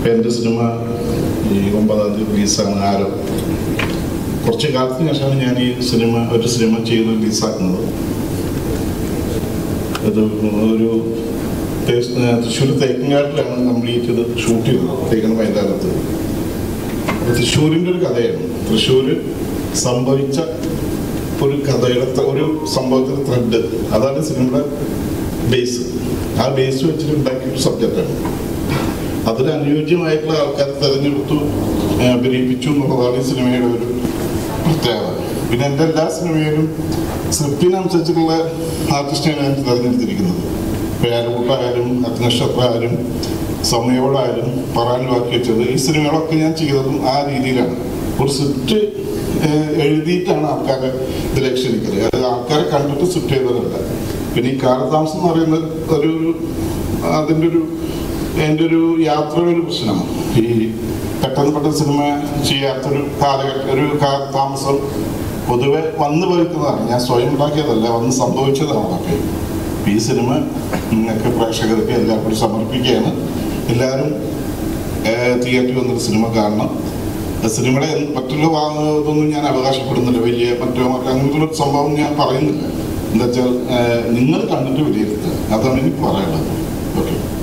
എൻ്റെ സിനിമ ഈ 9-ാം തീയതി റിലീസാണ്. ആരോ കുറച്ച് കാലത്തിന് ശേഷമാണ് ഞാൻ ഈ ഒരു സിനിമ ചെയ്ത് റിലീസാക്കുന്നത്. അത് ഒരു തൃശ്ശൂർ തേക്കങ്കാട്ടിലാണ് കംപ്ലീറ്റ് ഇത് ഷൂട്ട് ചെയ്തത്. തേക്കണ മൈതാനത്ത് തൃശ്ശൂരിൻ്റെ ഒരു കഥയാണ്. തൃശ്ശൂർ സംഭവിച്ച ഒരു കഥയുടെ ഒരു സംഭവത്തിൻ്റെ ത്രെഡ്, അതാണ് സിനിമയുടെ ബേസ്. ആ ബേസ് വെച്ചിട്ട് ഉണ്ടാക്കിയൊരു സബ്ജക്റ്റാണ്. അതിന് അനുയോജ്യമായിട്ടുള്ള ആൾക്കാരെ തിരഞ്ഞെടുത്തു അഭിനയിപ്പിച്ചു എന്നുള്ളതാണ് ഈ സിനിമയുടെ ഒരു പ്രത്യേകത. പിന്നെ എൻ്റെ എല്ലാ സിനിമയിലും സ്ക്രിപ്റ്റിനനുസരിച്ചിട്ടുള്ള ആർട്ടിസ്റ്റിനെയാണ് ഞാൻ തിരഞ്ഞെടുത്തിരിക്കുന്നത്. പേരൂട്ടായാലും അഗ്നക്ഷത്രമായാലും സമയോടായാലും പറയാൻ ബാക്കി വെച്ചത് ഈ സിനിമകളൊക്കെ ഞാൻ ചെയ്തതും ആ രീതിയിലാണ്. ഒരു സ്ക്രിപ്റ്റ് എഴുതിയിട്ടാണ് ആൾക്കാരെ ഇതിലേക്ക് ക്ഷണിക്കുന്നത്. അത് ആൾക്കാരെ കണ്ടിട്ട് സ്ക്രിപ്റ്റ് ചെയ്തതല്ല. പിന്നെ ഈ കാലതാമസം എന്ന് പറയുന്നത് എൻ്റെ ഒരു യാത്രയുടെ ഒരു പ്രശ്നമാണ്. ഈ പെട്ടെന്ന് സിനിമ ചെയ്യാത്തൊരു കാലതാമസം പൊതുവെ വന്നു പോയിക്കുന്നതാണ്. ഞാൻ സ്വയം ഉണ്ടാക്കിയതല്ല, വന്ന് സംഭവിച്ചതാണ് അതൊക്കെ. ഈ സിനിമ നിങ്ങൾക്ക് പ്രേക്ഷകർക്ക് എല്ലാവർക്കും സമർപ്പിക്കുകയാണ്. എല്ലാവരും തിയേറ്ററിൽ വന്നൊരു സിനിമ കാണണം. സിനിമയുടെ മറ്റുള്ള ഇതൊന്നും ഞാൻ അവകാശപ്പെടുന്നില്ല. വലിയ അങ്ങനത്തെ ഒരു സംഭവം ഞാൻ പറയുന്നില്ല. എന്താ വെച്ചാൽ നിങ്ങൾ കണ്ടിട്ട് വിലയിരുത്തുക, അതാണ് എനിക്ക് പറയാനുള്ളത്. ഓക്കെ.